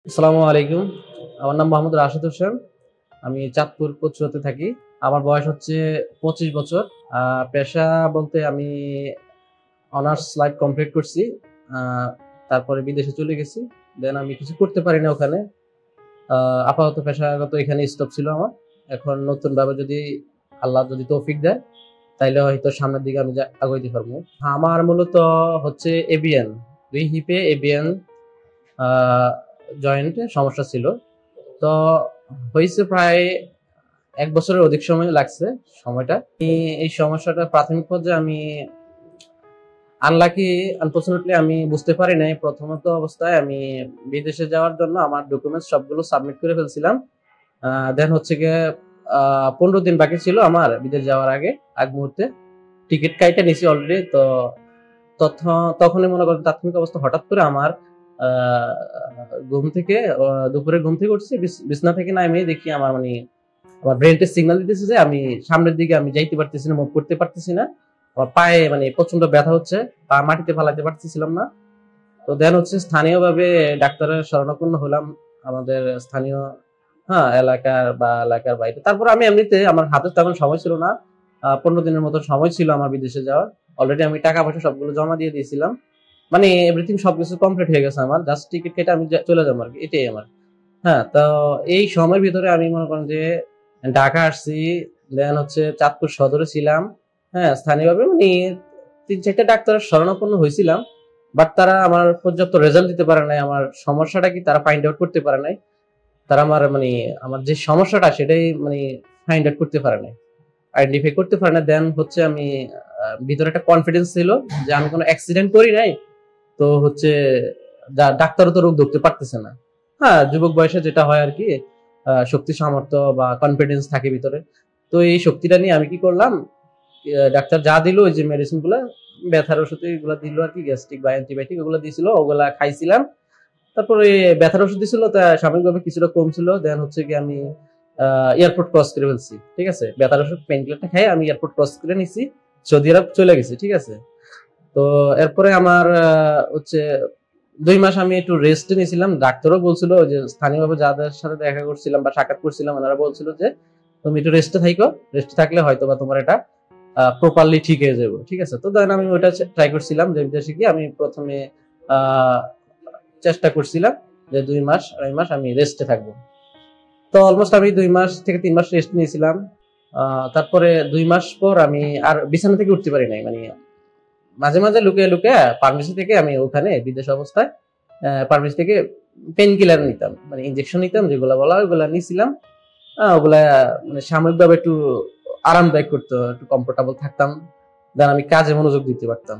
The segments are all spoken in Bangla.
আসসালামু আলাইকুম। আমার নাম মোহাম্মদ রাশেদ হোসেন। আমি চাঁদপুর কচুয়াতে থাকি। আমার বয়স হচ্ছে 25 বছর। পেশা বলতে আমি অনার্স লাইফ কমপ্লিট করছি। তারপরে বিদেশে চলে গেছি। দেন আমি কিছু করতে পারি না ওখানে। আপাতত পেশাগত এখানে স্টপ ছিল আমার। এখন নতুনভাবে যদি আল্লাহ যদি তৌফিক দেয় তাইলে হয়তো সামনের দিকে আমি আগাইতে পারবো। আমার মূলত হচ্ছে এভিএন, দুই হিপে এভিএন জয়েন্টে সমস্যা ছিল। তো হয়েছে প্রায় 1 বছরের অধিক সময় লাগছে সময়টা। এই সমস্যাটা প্রাথমিক পর্যায়ে আমি আনফরচুনেটলি আমি বুঝতে পারি নাই। প্রথমত অবস্থায় আমি বিদেশে যাওয়ার জন্য আমার ডকুমেন্টস সবগুলো সাবমিট করে ফেলছিলাম। দেন হচ্ছে গিয়ে 15 দিন বাকি ছিল আমার বিদেশ যাওয়ার আগ মুহূর্তে টিকিট কাইটে নিছি অলরেডি। তো তখনই মনে করেন তাৎক্ষণিক অবস্থা হঠাৎ করে আমার দুপুরে ঘুম থেকে উঠছি, বিছনা থেকে নামিয়ে দেখি আমার আমার ব্রেনকে সিগন্যাল দিতেছে যে আমি সামনের দিকে আমি যাইতে পারতেছি না, মুভ করতে পারতেছি না। আমার পায়ে প্রচন্ড ব্যথা হচ্ছে, পা মাটিতে ফালাইতে পারতেছিলাম না। তো দেন হচ্ছে স্থানীয়ভাবে ডাক্তারের শরণাপন্ন হলাম, আমাদের স্থানীয় এলাকার বাইরে। তারপর আমি এমনিতে আমার হাতে তেমন সময় ছিল না, 15 দিনের মতো সময় ছিল আমার বিদেশে যাওয়ার। অলরেডি আমি টাকা পয়সা সবগুলো জমা দিয়ে দিয়েছিলাম, এভরিথিং সবকিছু কমপ্লিট হয়ে গেছে আমার। জাস্ট টিকিট কেটে আমি চলে যাবো আর কি, এটাই আমার। তো এই সময়ের ভিতরে আমি মনে করেন যে ঢাকা আসছি। দেন হচ্ছে চাঁদপুর সদরে ছিলাম। স্থানীয়ভাবে 3-4টা ডাক্তারের শরণাপন্ন হয়েছিলাম, বাট তারা আমার পর্যাপ্ত রেজাল্ট দিতে পারে নাই। আমার সমস্যাটা কি তারা ফাইন্ড আউট করতে পারে নাই। তারা আমার যে সমস্যাটা সেটাই ফাইন্ড আউট করতে পারে নাই, আইডেন্টিফাই করতে পারে না। দেন হচ্ছে আমি ভিতরে একটা কনফিডেন্স ছিল যে আমি কোনো অ্যাক্সিডেন্ট করি নাই, তো হচ্ছে ডাক্তারও তো রোগ ধরতে পারতেছে না। যুবক বয়সে যেটা হয় আর কি, শক্তি সামর্থ্য বা কনফিডেন্স থাকে ভিতরে। তো এই শক্তিটা নিয়ে আমি কি করলাম, ডাক্তার যা দিল ওই যে মেডিসিন গুলা, ব্যথার ওষুধ এগুলো দিল আর কি, গ্যাস্ট্রিক বা অ্যান্টিবায়োটিক ওগুলো দিয়েছিল, ওগুলা খাইছিলাম। তারপরে ব্যথার ওষুধ দিছিল, তা সাময়িকভাবে কিছুটা কমছিল। দেন হচ্ছে কি আমি এয়ারপোর্ট ক্রস করে ফেলছি, ঠিক আছে। ব্যথার ওষুধ পেইন কিলারটা খাই আমি এয়ারপোর্ট ক্রস করে নিছি, সৌদি আরব চলে গেছি, ঠিক আছে। তো এরপরে আমার হচ্ছে 2 মাস আমি একটু রেস্ট নিয়েছিলাম। ডাক্তারও বলছিল যে স্থানীয়ভাবে যাদের সাথে দেখা করছিলাম বা সাক্ষাৎ করছিলাম, ওনারা বলছিল যে তুমি একটু রেস্টে থাকো, রেস্টে থাকলে হয়তো বা তোমার এটা প্রপারলি ঠিক হয়ে যাবে, ঠিক আছে। তো দেন আমি ওইটা ট্রাই করছিলাম যে বিদেশে গিয়ে আমি প্রথমে চেষ্টা করছিলাম যে 2 মাস আমি রেস্টে থাকবো। তো অলমোস্ট আমি 2 মাস থেকে 3 মাস রেস্ট নিয়েছিলাম। তারপরে 2 মাস পর আমি আর বিছানা থেকে উঠতে পারি নাই। মাঝে মাঝে লুকিয়ে লুকিয়ে ফার্মেসি থেকে আমি ওখানে বিদেশ অবস্থায় ফার্মেসি থেকে পেন কিলার নিতাম, ইনজেকশন নিতাম যেগুলো বলা হয়, ওগুলা নিয়েছিলাম। ওগুলা সাময়িকভাবে একটু আরামদায়ক করতো, একটু কমফোর্টেবল থাকতাম, দেন আমি কাজে মনোযোগ দিতে পারতাম।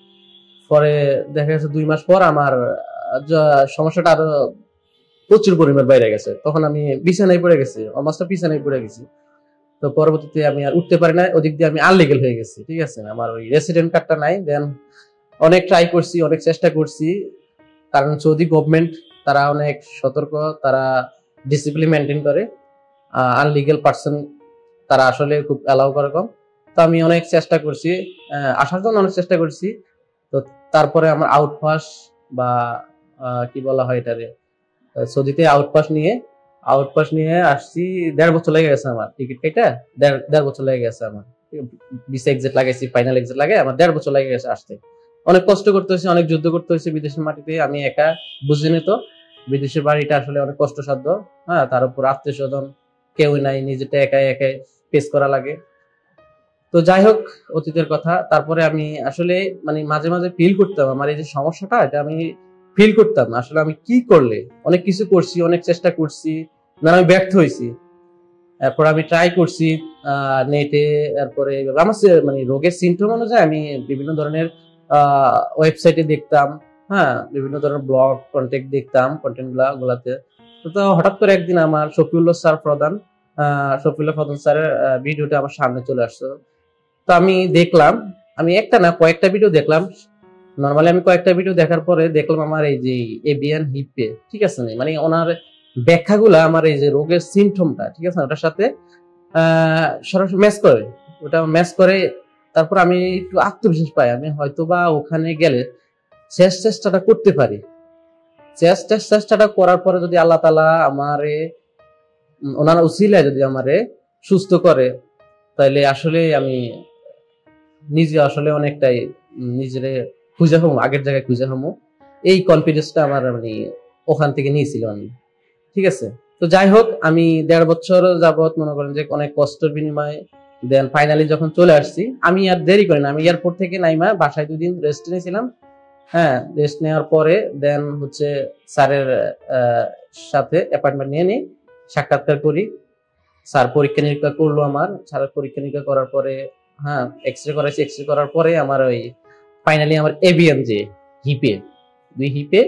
পরে দেখা গেছে 2 মাস পর আমার সমস্যাটা আরো প্রচুর পরিমাণ বাইরে গেছে। তখন আমি বিছানায় পড়ে গেছি, অলমোস্ট বিছানায় পড়ে গেছি। তো পরবর্তীতে আমি আর উঠতে পারি না, ওদিক দিয়ে আমি আনলিগেল হয়ে গেছি, ঠিক আছে। আমার ওই রেসিডেন্ট কার্ডটা নাই। দেন অনেক ট্রাই করছি, অনেক চেষ্টা করছি, কারণ সৌদি গভর্নমেন্ট তারা অনেক সতর্ক, তারা ডিসিপ্লিন মেনটেন করে। আনলিগেল পার্সন তারা আসলে খুব অ্যালাউ করে কম। তো আমি অনেক চেষ্টা করছি, আসার জন্য অনেক চেষ্টা করছি। তো তারপরে আমার আউটপাস বা কি বলা হয় এটারে, সৌদিতে আউটপাস নিয়ে আসছি। 1.5 বছর লেগে গেছে আমার টিকিট কেটে, 1.5 বছর লেগে গেছে আমার। ভিসা এক্সিট লাগাইছি, ফাইনাল এক্সিট লাগাই আমার 1.5 বছর লেগে গেছে আসতে। অনেক কষ্ট করতে হয়েছে, অনেক যুদ্ধ করতে হয়েছে বিদেশের মাটিতে। আমি একা বুঝিনি তো বিদেশের বাড়িটা আসলে অনেক কষ্টসাধ্য। তার উপর আত্মীয় স্বজন কেউ নাই, নিজেটা একাই ফেস করা লাগে। তো যাই হোক, অতীতের কথা। তারপরে আমি আসলে মাঝে মাঝে ফিল করতাম আমার এই যে সমস্যাটা, এটা আমি ফিল করতাম আসলে আমি কি করলে। অনেক কিছু করছি, অনেক চেষ্টা করছি, আমি ব্যর্থ হয়েছি। এরপর আমি ট্রাই করছি নেটে, এরপরে আমার রোগের সিমটম অনুযায়ী আমি বিভিন্ন ধরনের ওয়েবসাইটে দেখতাম, বিভিন্ন ধরনের ব্লগ কন্টেন্ট দেখতাম, কন্টেন্ট গুলাতে। তো হঠাৎ করে একদিন আমার শফিউল্লাহ প্রধান স্যারের ভিডিওটা আমার সামনে চলে আসতো। তো আমি দেখলাম, আমি একটা না কয়েকটা ভিডিও দেখলাম। নরমালি আমি কয়েকটা ভিডিও দেখার পরে দেখলাম আমার এই যে এভিএন হিপে, ঠিক আছে, ওনার ব্যাখ্যাগুলা আমার এই যে রোগের সিমটমটা, ঠিক আছে, ওটার সাথে সরাসরি ম্যাচ করে। তারপর আমি একটু আত্মবিশ্বাস পাই, আমি হয়তো বা ওখানে গেলে শেষ চেষ্টাটা করতে পারি। চেষ্টাটা করার পরে যদি আল্লাহ তাআলা আমারে ওনার উসিলায় যদি আমারে সুস্থ করে, তাহলে আসলে আমি নিজে আসলে অনেকটাই নিজেরে খুঁজে পাবো, আগের জায়গায় খুঁজে পাবো। এই কনফিডেন্সটা আমার মানে ওখান থেকে নিয়েছিল আমি। ঠিক আছে, তো যাই হোক, আমি 1.5 বছর যাবত মনে করেন যে অনেক কষ্টের বিনিময়ে দেন ফাইনালি যখন চলে আসছি, আমি আর দেরি করি না, আমি এয়ারপোর্ট থেকে নাইমা বাসায় 2 দিন রেস্ট নিয়েছিলাম। হ্যাঁ, রেস্ট নেওয়ার পরে দেন হচ্ছে স্যারের সাথে অ্যাপয়েন্টমেন্ট নিয়ে নিই, সাক্ষাৎকার করি। স্যার পরীক্ষা নিরীক্ষা করলো আমার। স্যারের পরীক্ষা নিরীক্ষা করার পরে হ্যাঁ এক্সরে করাইছি। এক্সরে করার পরে আমার ওই ফাইনালি আমার এভিএন যে হিপে 2 হিপে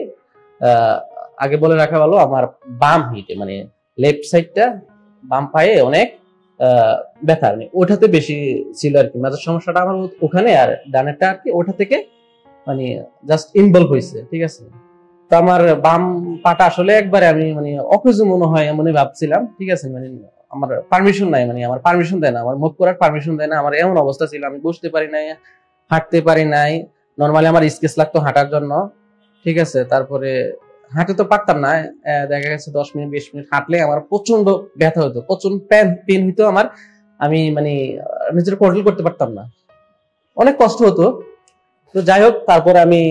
আগে বলে রাখা ভালো, আমার বাম হিপে মানে লেফট সাইডটা বাম পায়ে অনেক ব্যথা, মানে ওঠাতে বেশি ছিল আর কি। মাঝের সমস্যাটা আমার ওখানে, আর ডানেরটা আর কি ওঠা থেকে মানে জাস্ট ইনভলভ হয়েছে। ঠিক আছে, তো আমার বাম পাটা আসলে একবারে আমি মানে অকেজো মনে হয় এমনই ভাবছিলাম। ঠিক আছে, মানে আমার পারমিশন নাই, মানে আমার পারমিশন দেয় না, আমার মুভ করার পারমিশন দেয় না। আমার এমন অবস্থা ছিল, আমি বসতে পারি নাই, হাঁটতে পারি নাই। নর্মালি আমার স্কেচ লাগতো হাঁটার জন্য। ঠিক আছে, তারপরে হাঁটতে তো পারতাম না। দেখা গেছে 10 মিনিট 20 মিনিট হাঁটলে আমার প্রচন্ড ব্যথা হতো, প্রচন্ড পেন হইতো আমার। আমি মানে নিজের কন্ট্রোল করতে পারতাম না, অনেক কষ্ট হতো। তো যাই হোক, তারপরে আমি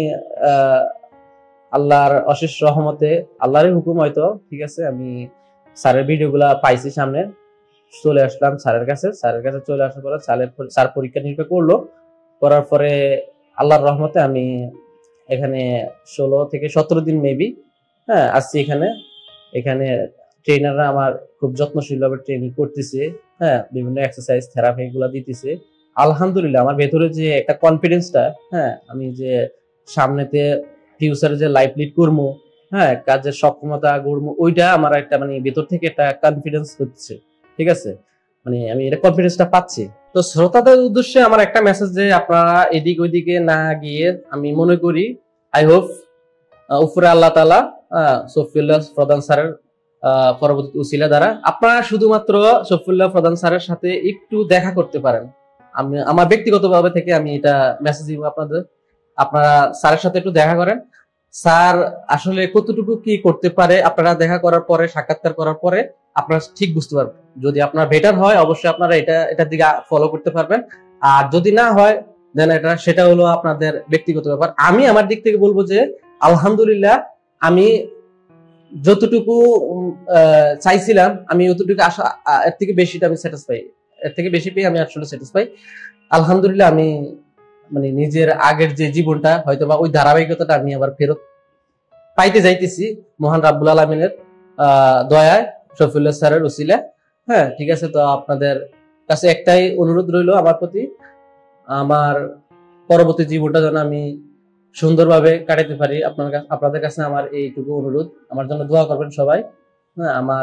আল্লাহর অশেষ রহমতে, আল্লাহরই হুকুম হয়তো, ঠিক আছে, আমি স্যারের ভিডিওগুলা পাইছি সামনে, চলে আসলাম স্যারের কাছে। স্যারের কাছে চলে আসার পরে স্যার পরীক্ষা নিরীক্ষা করলো। করার পরে আল্লাহর রহমতে আমি এখানে 16 থেকে 17 দিন মেবি হ্যাঁ আসছি এখানে। এখানে ট্রেনাররা আমার খুব যত্নশীল ভাবে ট্রেনিং করতেছে। হ্যাঁ, বিভিন্ন এক্সারসাইজ থেরাপি গুলা দিতেছে। আলহামদুলিল্লাহ, আমার ভেতরে যে একটা কনফিডেন্সটা, হ্যাঁ, আমি যে সামনেতে ফিউচারে যে লাইফ লিড করবো, হ্যাঁ, কাজের সক্ষমতা গড়বো, ওইটা আমার একটা মানে ভেতর থেকে একটা কনফিডেন্স হচ্ছে। ঠিক আছে, মানে আমি এটা কনফিডেন্সটা পাচ্ছি। তো শ্রোতাদের উদ্দেশ্যে আমার একটা মেসেজ, যে আপনারা এদিক ওইদিকে না গিয়ে, আমি মনে করি আই হোপ উপরে আল্লাহ তাআলা শফিউল্লাহ প্রধান স্যারের পরবর্তী উসিলা দ্বারা আপনারা শুধুমাত্র শফিউল্লাহ প্রধান স্যারের সাথে একটু দেখা করতে পারেন। আমি আমার ব্যক্তিগতভাবে থেকে আমি এটা মেসেজ দিব আপনাদের, আপনারা স্যারের সাথে একটু দেখা করেন। স্যার আসলে কতটুকু কি করতে পারে, আপনারা দেখা করার পরে, সাক্ষাৎকার করার পরে আপনারা ঠিক বুঝতে পারবেন। যদি আপনার বেটার হয়, অবশ্যই আপনারা এটার দিকে ফলো করতে পারবেন। আর যদি না হয়, দেন সেটা হলো আপনাদের ব্যক্তিগত ব্যাপার। আমি আমার দিক থেকে বলবো যে আলহামদুলিল্লাহ, আমি যতটুকু চাইছিলাম, আমি অতটুকু আশা, এর থেকে বেশিটা আমি স্যাটিসফাই, এর থেকে বেশি পেয়ে আমি আসলে স্যাটিসফাই। আলহামদুলিল্লাহ, আমি মানে নিজের আগের যে জীবনটা হয়তো বা ওই ধারাবাহিকতাটা আমি আবার ফেরত পাইতে যাইতেছি মহান রাব্বুল আলামিনের দয়ায়, শফিউল্লাহ স্যারের উসিলা। হ্যাঁ, ঠিক আছে, তো আপনাদের কাছে একটাই অনুরোধ রইল আমার প্রতি, আমার পরবর্তী জীবনটা যেন আমি সুন্দরভাবে কাটাতে পারি। আপনাদের কাছে আমার এইটুকু অনুরোধ। আমার জন্য দোয়া করবেন সবাই। হ্যাঁ, আমার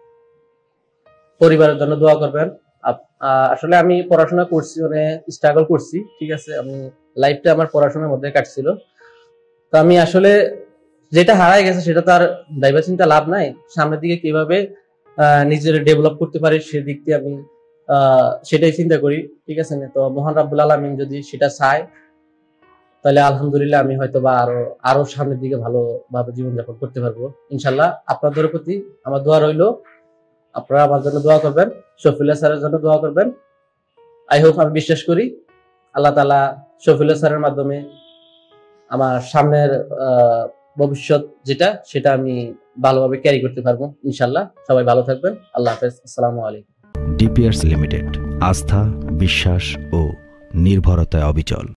পরিবারের জন্য দোয়া করবেন। আসলে আমি পড়াশোনা করছি, মানে স্ট্রাগল করছি। ঠিক আছে, আমি লাইফটা আমার পড়াশোনার মধ্যে কাটছিল। তো আমি আসলে যেটা হারাই গেছে সেটা তো আর ভাইবা চিন্তা লাভ নাই। সামনের দিকে কিভাবে নিজের ডেভেলপ করতে পারি সেদিক দিয়ে আমি সেটাই চিন্তা করি। ঠিক আছে, তো মহান রাব্বুল আলামিন যদি সেটা চায়, তাহলে আলহামদুলিল্লাহ আমি হয়তো বা আরো সামনের দিকে ভালোভাবে জীবনযাপন করতে পারবো ইনশাল্লাহ। আপনাদের প্রতি আমার দোয়া রইল, আপনারা আমার জন্য দোয়া করবেন, শফিউল্লাহ স্যারের জন্য দোয়া করবেন। আই হোপ, আমি বিশ্বাস করি আল্লাহ তাআলা শফিউল্লাহ স্যারের মাধ্যমে আমার সামনের ভবিষ্যৎ যেটা, সেটা আমি ভালোভাবে ক্যারি করতে পারবো ইনশাল্লাহ। সবাই ভালো থাকবেন, আল্লাহ হাফেজ, আসসালামু আলাইকুম। ডিপিআরসি লিমিটেড, আস্থা, বিশ্বাস ও নির্ভরতায় অবিচল।